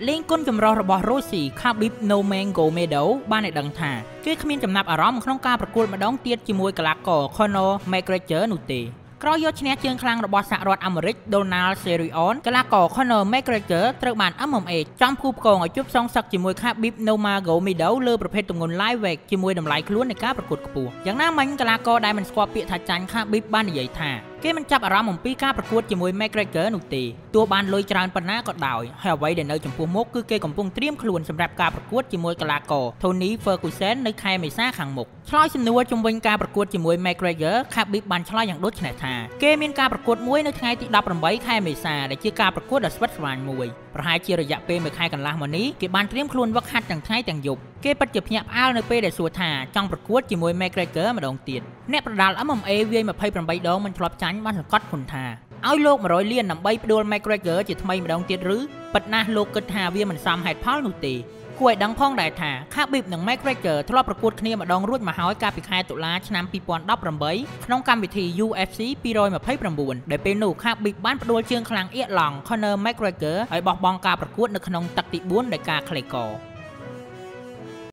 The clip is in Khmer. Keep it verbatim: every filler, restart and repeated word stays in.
លេងគុណចម្រុះរបស់ Rosie Khabib Nurmagomedov បានឲ្យដឹងថាគេគ្មានចំណាប់អារម្មណ៍ក្នុងការប្រកួតម្ដងទៀតជាមួយកីឡាករ Conor McGregor នោះទេក្រោយយកឈ្នះជើងខ្លាំងរបស់សហរដ្ឋអាមេរិក Donald Cerrone កីឡាករ Conor McGregor ត្រូវបាន M M A ចំគូផ្គងឲ្យជួបសងសឹកជាមួយ Khabib Nurmagomedov លើប្រភេទទម្ងន់ Lightweight ជាមួយតម្លៃខ្លួននៃការប្រកួតខ្ពស់យ៉ាងណាមិញកីឡាករដែលមិនស្គាល់ពាក្យថាចាញ់ Khabib បាននិយាយថាគេមិនចាប់អារម្មណ៍អំពីការប្រកួតជាមួយ McGregor នោះទេទោះបានលុយច្រើនប៉ុណ្ណាក៏ដោយហើយអ្វីដែលនៅចំពោះមុខគឺគេកំពុងត្រៀមខ្លួនសម្រាប់ការប្រកួតជាមួយកីឡាករ Tony Ferguson នៅខែមេសាខាងមុខឆ្លើយសំណួរជំវិញការប្រកួតជាមួយ McGregor Khabib បានឆ្លើយយ៉ាងដូចនេះថាគេមានការប្រកួតមួយនៅថ្ងៃទីដប់ប្រាំបីខែមេសាដែលជាការប្រកួតដ៏ស្វិតស្វាញមួយប្រហែលជារយៈពេលមួយខែកន្លះមកនេះគេបានត្រៀមខ្លួនវឹកហាត់ទាំងថ្ងៃទាំងយប់គេពិតជាភ្ញាក់ផ្អើលនៅពេលដែលសួរថាចង់ប្រកួតជាមួយ McGregor ម្ដងទៀតអ្នកប្រដាល់ M M A វាយម្ភៃប្រាំបីដងមិនធ្លាប់ចាញ់បានសង្កត់ខ្លួនថាឲ្យលោកមួយរយលានដើម្បីផ្ដួល McGregor ជាថ្មីម្ដងទៀតឬពិតណាស់លោកគិតថាវាមិនសមហេតុផលនោះទេគួរឲ្យដឹងផងដែរថា Khabib និង McGregor ធ្លាប់ប្រកួតគ្នាម្ដងរួចមកហើយកាលពីខែតុលាឆ្នាំពីរពាន់ដប់ប្រាំបីក្នុងកម្មវិធី U F C ពីរម្ភៃប្រាំបួនដែលពេលនោះ Khabib បានផ្ដួលជើងខ្លាំងអៀកឡង់ Conor McGregor ឲ្យបោះបង់ការប្រកួតនៅក្នុងទឹកទីបួនដោយការក្លេកក